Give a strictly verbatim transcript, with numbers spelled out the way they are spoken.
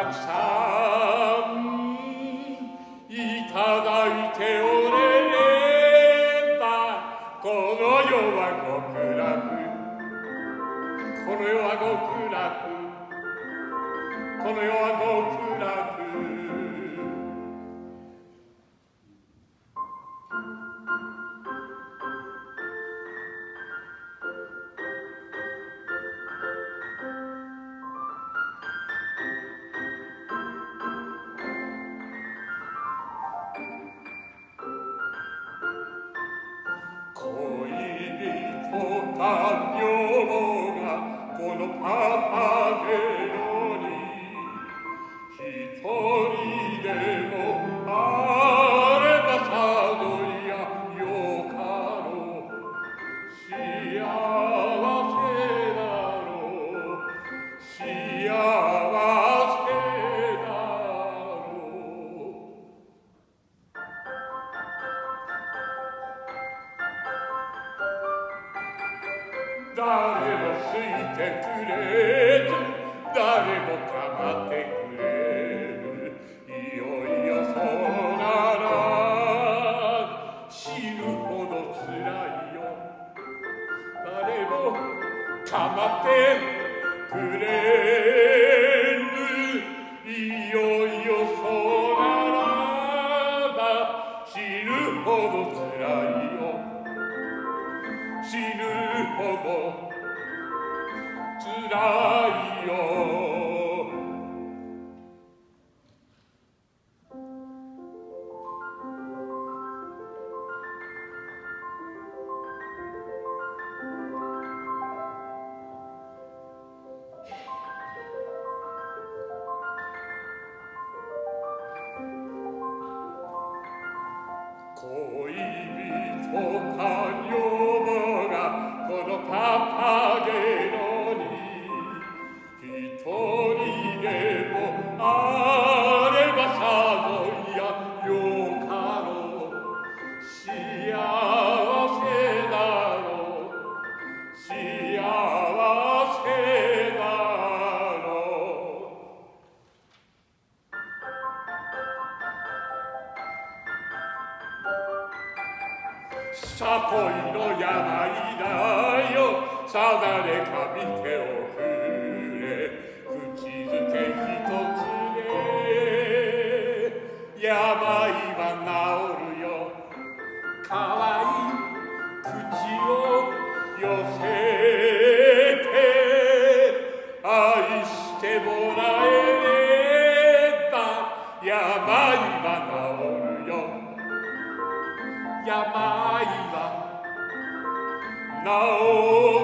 くさんいただいておれればこの世は極楽この世は極楽この世は極楽恋人か女房がこのパパゲノに一人でもあればさぞやよかろう幸せだろう幸せだろう誰も好いてくれず誰も構ってくれるいよいよそうなら死ぬほどつらいよ誰も構ってくれるいよいよそうならば死ぬほどつらいよ死ぬほどつらいよ恋人か女房がこのパパゲノに一人でもあればさぞやよかろう幸せだろう幸せだろうさ恋の病だよさだれかみ手を振れ口づけ一つで病は治るよかわいい口を寄せて愛してもらえれば病は治るよ病は治る